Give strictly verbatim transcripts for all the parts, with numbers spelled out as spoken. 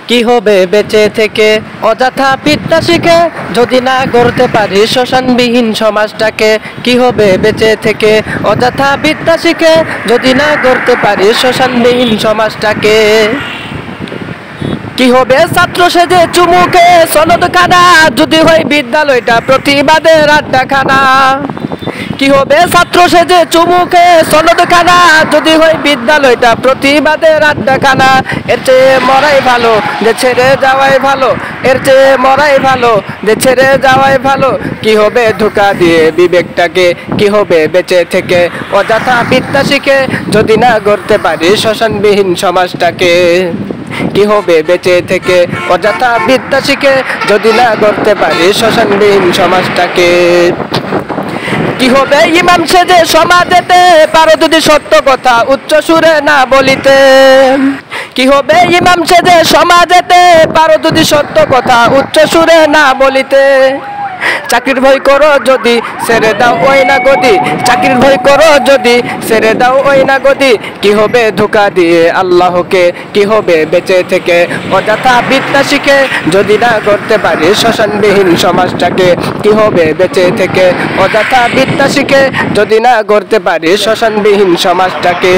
কি হবে বেঁচে থেকে অযথা বিদ্যা শিখে যদি না গড়তে পারি শ্মশানবিহীন সমাজটাকে। কি হবে বেঁচে থেকে অযথা বিদ্যা শিখে যদি না গড়তে পারি শ্মশানবিহীন সমাজটাকে। কি হবে ছাত্র সেজে চুমুকে সনদ খানা যদি হয় বিদ্যালয়টা প্রতিবাদের আড্ডাখানা। কি হবে ছাত্র সেজে চুমুকে সনদ খানা যদি হয় বিদ্যালয়টা প্রতিবাদের আড্ডাখানা। এর চেয়ে মরাই ভালো যে ছেড়ে যাওয়াই ভালো, এর চেয়ে মরাই ভালো যে ছেড়ে যাওয়াই ভালো। কি হবে ধোঁকা দিয়ে বিবেকটাকে, কি হবে বেঁচে থেকে অযথা বিদ্যা শিখে যদি না গড়তে পারি শ্মশানবিহীন সমাজটাকে। কি হবে বেঁচে থেকে অযথা বিদ্যা শিখে যদি না গড়তে পারি শ্মশানবিহীন সমাজটাকে। কি হবে ইমাম সেজে সমাজেতে পারো যদি সত্য কথা উচ্চ সুরে না বলিতে। কি হবে ইমাম সেজে সমাজেতে পারো যদি সত্য কথা উচ্চ সুরে না বলিতে। চাকরির ভয় করো যদি ছেড়ে দাও ওই না গদি, চাকরির ভয় করো যদি ছেড়ে দাও ওই না গদি। কি হবে ধোঁকা দিয়ে আল্লাহকে, কি হবে বেঁচে থেকে অযথা বিদ্যা শিখে যদি না করতে পারি শ্মশানবিহীন সমাজটাকে। কি হবে বেঁচে থেকে অযথা বিদ্যা শিখে যদি না করতে পারি শ্মশানবিহীন সমাজটাকে।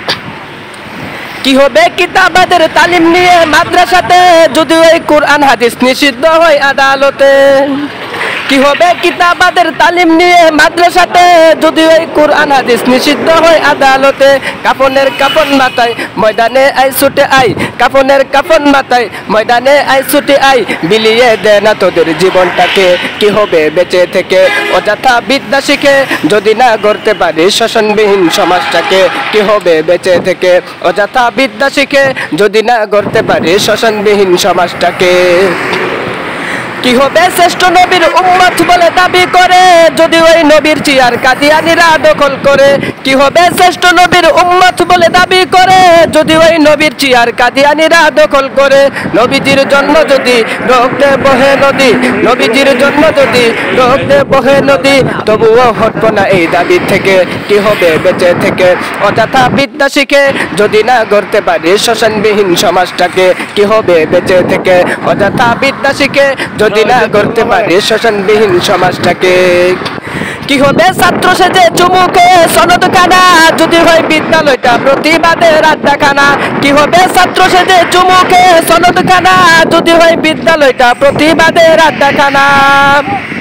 কি হবে কিতাবাদের তালিম নিয়ে মাদ্রাসাতে যদি ওই কোরআন হাদিস নিষিদ্ধ হয় আদালতে। কি হবে কিতাবাদের তালিম নিয়ে মাদ্রাসাতে যদি ওই কোরআন হাদিস নিষিদ্ধ হয় আদালতে। কাফনের কাফন মাথায় ময়দানে আই ছুটে আই, কাফনের কাফন মাথায় ময়দানে আই ছুটে আই। বিলিয়ে দে না তোদের জীবনটাকে। কি হবে বেঁচে থেকে অযথা বিদ্যা শিখে যদি না গড়তে পারি শ্মশানবিহীন সমাজটাকে। কি হবে বেঁচে থেকে অযথা বিদ্যা শিখে যদি না গড়তে পারি শ্মশানবিহীন সমাজটাকে। কি হবে শ্রেষ্ঠ নবীর উম্মত বলে দাবি করে যদি ওই নবীর চেয়ার কাদিয়ানীরা দখল করে। কি হবে শ্রেষ্ঠ নবীর উম্মত বলে দাবি করে যদি ওই নবীর চেয়ার কাদিয়ানীরা দখল করে। নবীজির জন্ম যদি রক্তে বহে নদী, নবীজির জন্ম যদি রক্তে বহে নদী, তবুও হটব না এই দাবি থেকে। কি হবে বেঁচে থেকে অযথা বিদ্যা শিখে যদি না গড়তে পারি শ্মশানবিহীন সমাজটাকে। কি হবে বেঁচে থেকে অযথা বিদ্যা শিখে যদি না করতে পারি শ্মশানবিহীন সমাজটাকে। কি হবে ছাত্র সেজে চুমুকে সনদ খানা যদি হয় বিদ্যালয়টা প্রতিবাদের আড্ডাখানা। কি হবে ছাত্র সেজে চুমুকে সনদ খানা যদি হয় বিদ্যালয়টা প্রতিবাদের আড্ডাখানা।